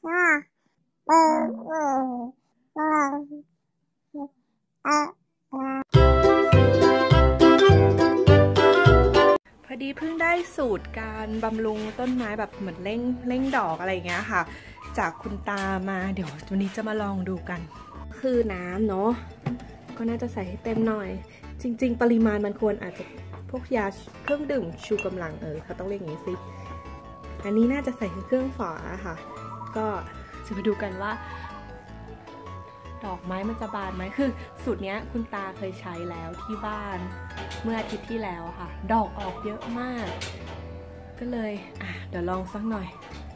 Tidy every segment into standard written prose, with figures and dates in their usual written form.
พอดีเพิ่งได้สูตรการบำรุงต้นไม้แบบเหมือนเร่งดอกอะไรอย่างเงี้ยค่ะจากคุณตามาเดี๋ยววันนี้จะมาลองดูกันคือน้ำเนาะก็น่าจะใส่ให้เต็มหน่อยจริงๆปริมาณมันควรอาจจะพวกยาเครื่องดื่มชูกำลังเขาต้องเรียกอย่างนี้สิอันนี้น่าจะใส่เครื่องฝาค่ะก็จะมาดูกันว่าดอกไม้มันจะบานไหมคือสูตรนี้คุณตาเคยใช้แล้วที่บ้านเมื่ออาทิตย์ที่แล้วค่ะดอกออกเยอะมากก็เลยเดี๋ยวลองสักหน่อย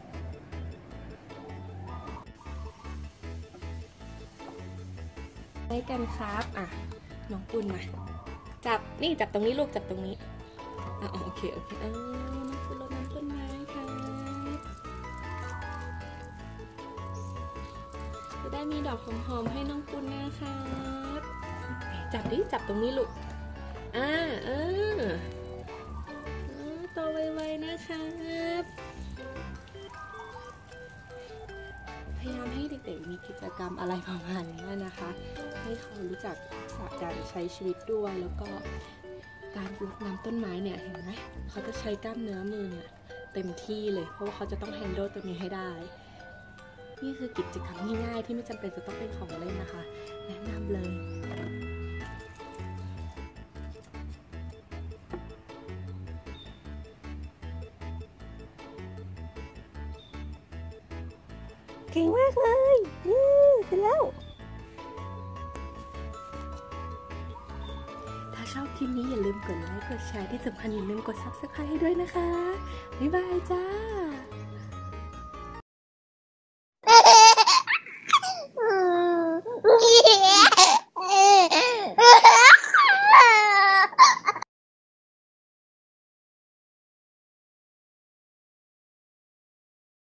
ได้กันครับน้องปุณมาจับนี่จับตรงนี้ลูกจับตรงนี้โอเคน้องปุณรดน้ำต้นไม้ครับจะได้มีดอกหอมๆให้น้องปุณนะครับจับดิจับตรงนี้ลูกโตไวๆนะครับพยายามให้เด็กๆมีกิจกรรมอะไรประมาณนี้นะคะให้เขารู้จักการใช้ชีวิตด้วยแล้วก็การรดน้ำต้นไม้เนี่ยเห็นไหมเขาจะใช้กล้ามเนื้อมือเนี่ยเต็มที่เลยเพราะว่าเขาจะต้องแฮนด์ลตัวนี้ให้ได้นี่คือกิจกรรมง่ายๆที่ไม่จำเป็นจะต้องเป็นของเล่นนะคะแนะนำเลยเก่งมากเลยเสร็จแล้วถ้าชอบคลิปนี้อย่าลืมกดไลค์กดแชร์ที่สำคัญอย่าลืมกด Subscribe ให้ด้วยนะคะบ๊ายบายจ้า